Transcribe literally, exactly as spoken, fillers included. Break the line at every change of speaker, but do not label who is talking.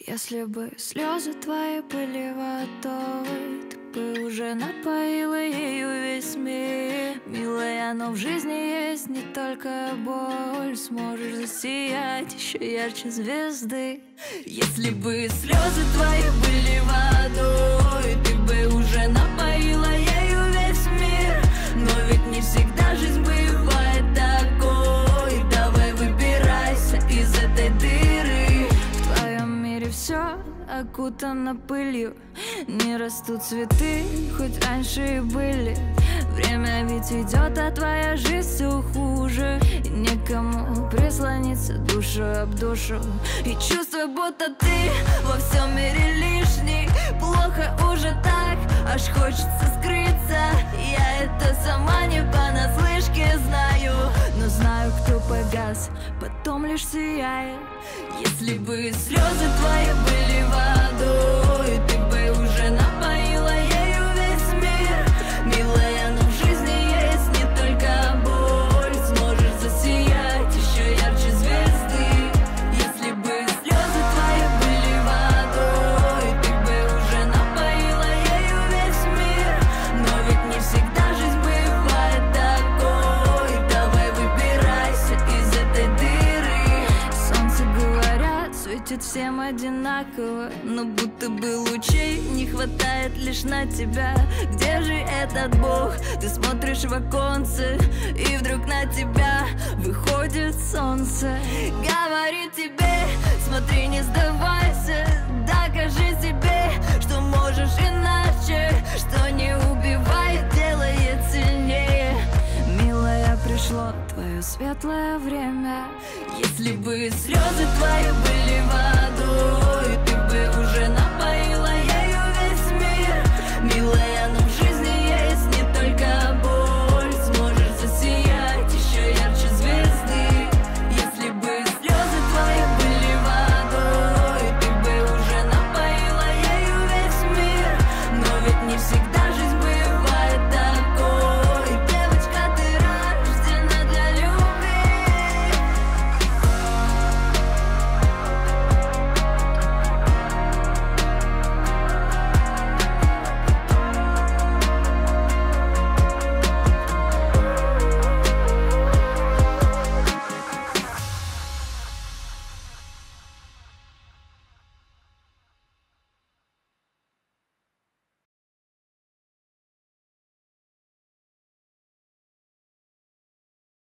Если бы слезы твои были водой, ты бы уже напоила ею весь мир. Милая, но в жизни есть не только боль. Сможешь засиять еще ярче звезды. Если бы слезы твои были водой, ты бы уже напоила ею весь мир. Но ведь не всегда жизнь бывает такой. Давай выбирайся из этой дыры. В твоем мире все окутано пылью, не растут цветы, хоть раньше и были. Время ведь идет, а твоя жизнь все хуже. И некому прислониться душу об душу. И чувство, будто ты во всем мире лишний. Плохо уже так, аж хочется скрыться. Я это сама не понаслышке знаю, но знаю, кто погас, потом лишь сияет. Если бы слезы твои были водой, ты бы уже напоила ею весь мир. Милая, но в жизни есть не только боль. Сможешь засиять еще ярче звезды. Если бы слезы твои были водой, ты бы уже напоила ею весь мир. Но ведь не всегда жизнь бывает такой. Давай выбирайся из этой дыры. Солнце, говорят, светит всем одинаково, но будто бы лучей не хватает лишь на тебя. Где же этот Бог? Ты смотришь в оконце, и вдруг на тебя выходит солнце. Говорит тебе, смотри, не сдавайся. Докажи себе, что можешь иначе. Что не убивает, делает сильнее. Милая, пришло твое светлое время. Если бы слезы твои были водой,